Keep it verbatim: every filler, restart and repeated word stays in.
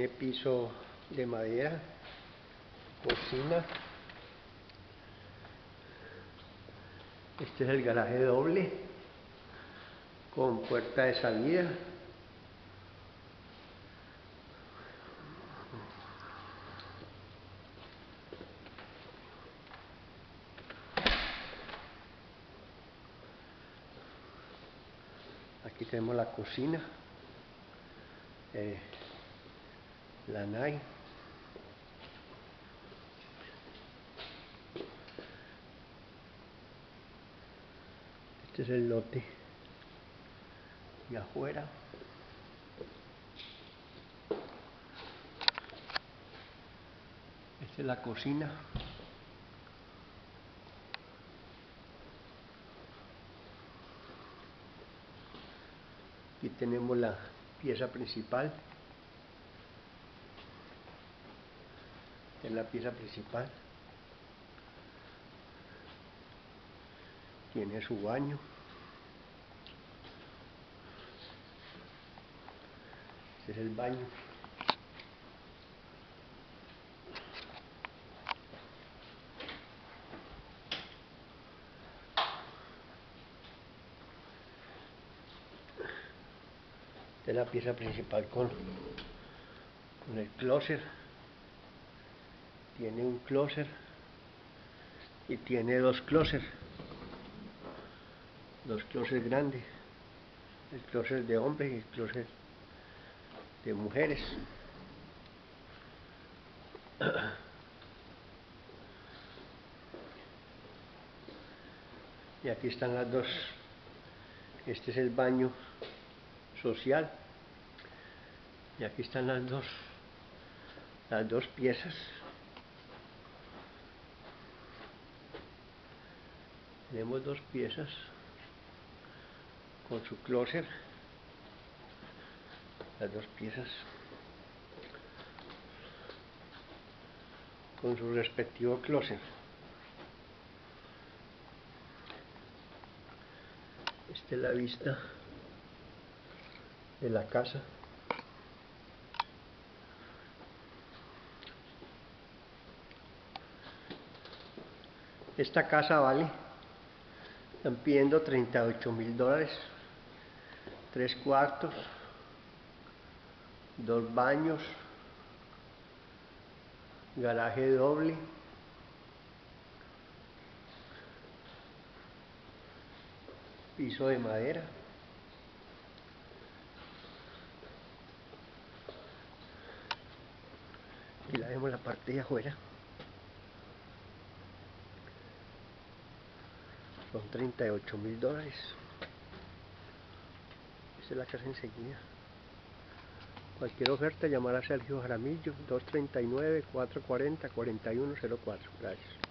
Tiene piso de madera, cocina. Este es el garaje doble con puerta de salida. Aquí tenemos la cocina, eh, la Nai. Este es el lote de afuera. Esta es la cocina. Aquí tenemos la pieza principal. Esta es la pieza principal. Tiene su baño. Este es el baño. Esta es la pieza principal con, con el closet. Tiene un closet y tiene dos closets. Dos closets grandes. El closet de hombres y el closet de mujeres. Y aquí están las dos. Este es el baño social. Y aquí están las dos, las dos piezas. Tenemos dos piezas con su closet. Las dos piezas con su respectivo closet. Esta es la vista de la casa. Esta casa vale, están pidiendo treinta y ocho mil dólares, tres cuartos, dos baños, garaje doble, piso de madera. Y la vemos la parte de afuera. Son treinta y ocho mil dólares. Esta es la casa enseguida. Cualquier oferta, llamar a Sergio Jaramillo, dos tres nueve, cuatro cuatro cero, cuatro uno cero cuatro. Gracias.